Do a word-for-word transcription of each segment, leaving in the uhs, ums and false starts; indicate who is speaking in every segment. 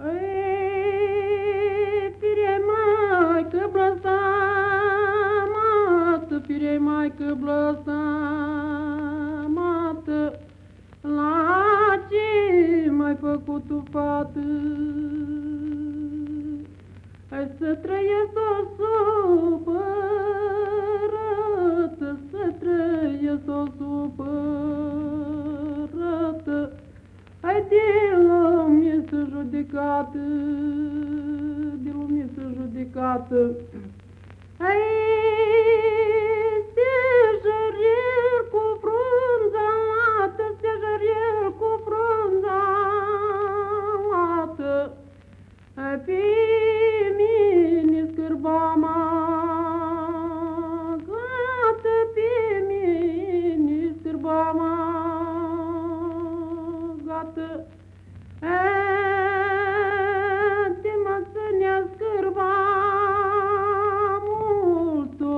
Speaker 1: Ei, fire maică blăstamată, fire maică blăstamată, la ce m-ai făcut tu, fată? Hai să trăiesc o supărătă, să trăiesc o supărătă, hai de lume să judecată, de lume să judecată. Hai stejăriel cu frunza lată, stejăriel cu frunza lată, hai pe mine scârbama, gata pe mine scârbama, gata. De-mă să ne scârba multă,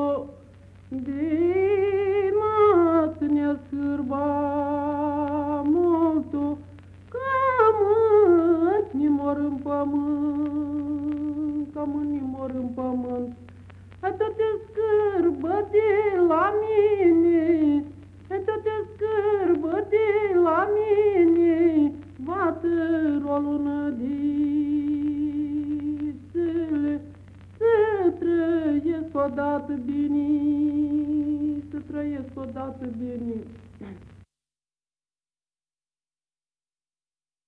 Speaker 1: de-mă să ne scârba multă, că mânt ne mor în pământ, că mânt ne mor în pământ. Hai tot te scârbă de la mine, hai tot te scârbă de la mine, bată o lună dițele, să trăiesc odată bine, să trăiesc odată bine.